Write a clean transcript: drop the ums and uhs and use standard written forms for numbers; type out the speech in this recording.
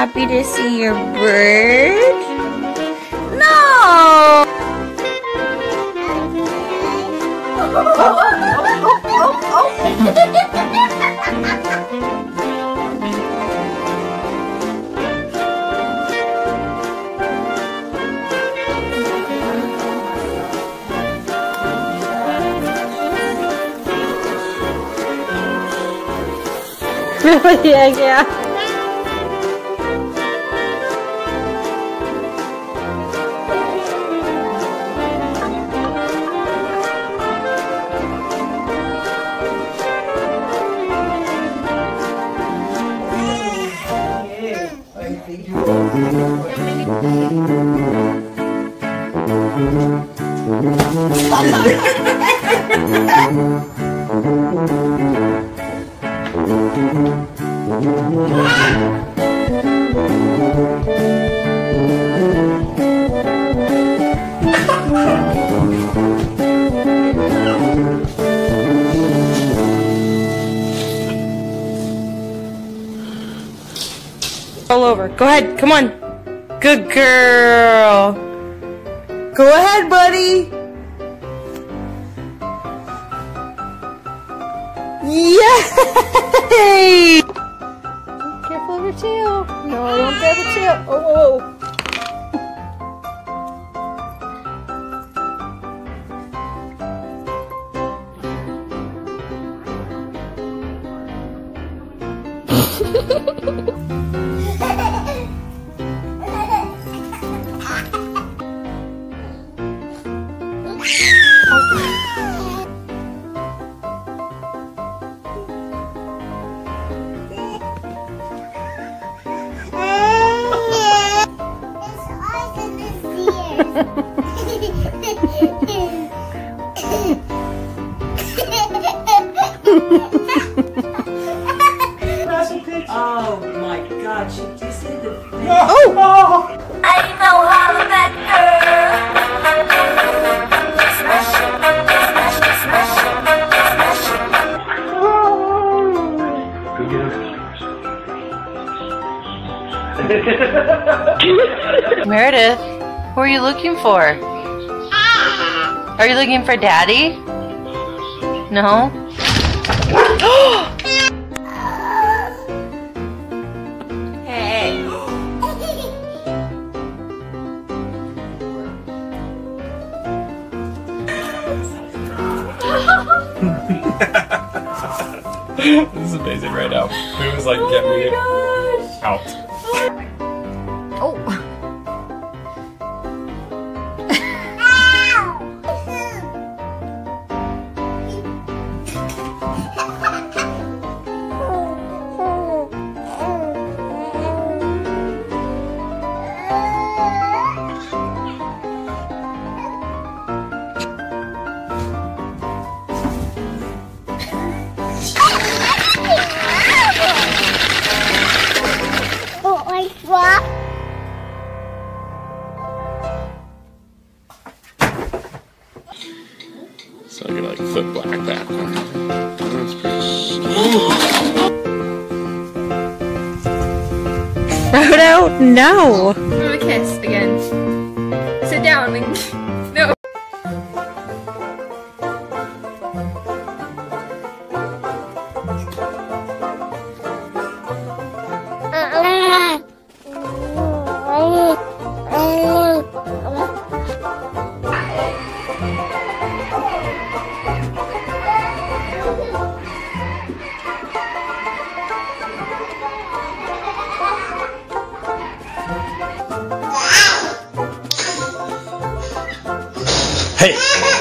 Happy to see your bird? No! Yeah. All over. Go ahead. Come on. Good girl. Go ahead, buddy. Yay! Careful of your tail. No, don't grab your tail. Oh. Oh my God, she just did the thing. Oh! I know how to make her. Smash it, smash it, smash it. Meredith, who are you looking for? Are you looking for Daddy? No? Hey. This is amazing right now. It was like, get me out. Oh. So I'm gonna like foot black that. That's pretty. Frodo, no. Give him a kiss again. Sit down. No. Hey!